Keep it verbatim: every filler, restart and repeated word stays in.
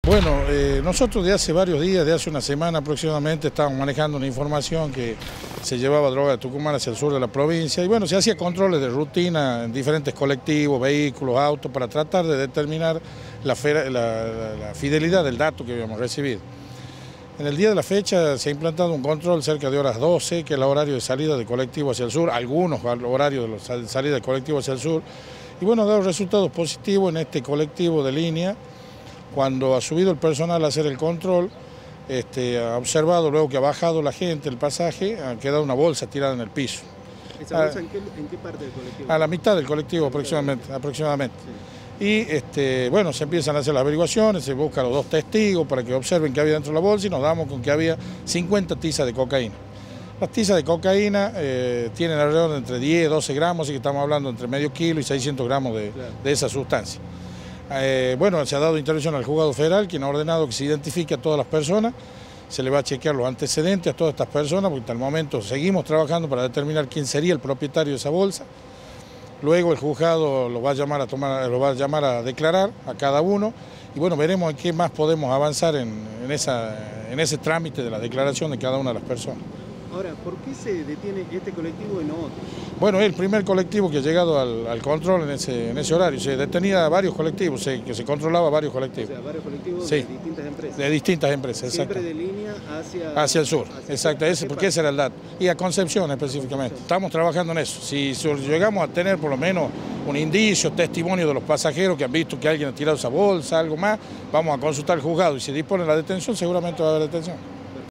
Bueno, eh, nosotros de hace varios días, de hace una semana aproximadamente, estábamos manejando una información que se llevaba droga de Tucumán hacia el sur de la provincia y bueno, se hacía controles de rutina en diferentes colectivos, vehículos, autos, para tratar de determinar la, fe, la, la, la fidelidad del dato que habíamos recibido. En el día de la fecha se ha implantado un control cerca de horas doce, que es el horario de salida del colectivo hacia el sur, algunos horarios de salida del colectivo hacia el sur, y bueno, ha dado resultados positivos en este colectivo de línea. Cuando ha subido el personal a hacer el control, este, ha observado luego que ha bajado la gente el pasaje, ha quedado una bolsa tirada en el piso. ¿Esa bolsa en qué, en qué parte del colectivo? A la mitad del colectivo aproximadamente. aproximadamente. Sí. Y este, bueno, se empiezan a hacer las averiguaciones, se buscan los dos testigos para que observen qué había dentro de la bolsa y nos damos con que había cincuenta tizas de cocaína. Las tizas de cocaína eh, tienen alrededor de entre diez y doce gramos, así que estamos hablando entre medio kilo y seiscientos gramos de, claro. de esa sustancia. Eh, bueno, se ha dado intervención al juzgado federal, quien ha ordenado que se identifique a todas las personas, se le va a chequear los antecedentes a todas estas personas, porque hasta el momento seguimos trabajando para determinar quién sería el propietario de esa bolsa. Luego el juzgado lo va a llamar a tomar, lo va a llamar a declarar a cada uno y bueno, veremos en qué más podemos avanzar en, en, esa, en ese trámite de la declaración de cada una de las personas. Ahora, ¿por qué se detiene este colectivo y no otro? Bueno, es el primer colectivo que ha llegado al, al control en ese, en ese horario. Se detenía varios colectivos, se, que se controlaba varios colectivos. O sea, varios colectivos sí. de distintas empresas. De distintas empresas, Siempre exacto. de línea hacia... Hacia el sur, hacia exacto, ese, porque ese era el dato. Y a Concepción específicamente. Concepción. Estamos trabajando en eso. Si llegamos a tener por lo menos un indicio, testimonio de los pasajeros que han visto que alguien ha tirado esa bolsa, algo más, vamos a consultar al juzgado y si dispone la detención, seguramente va a haber detención.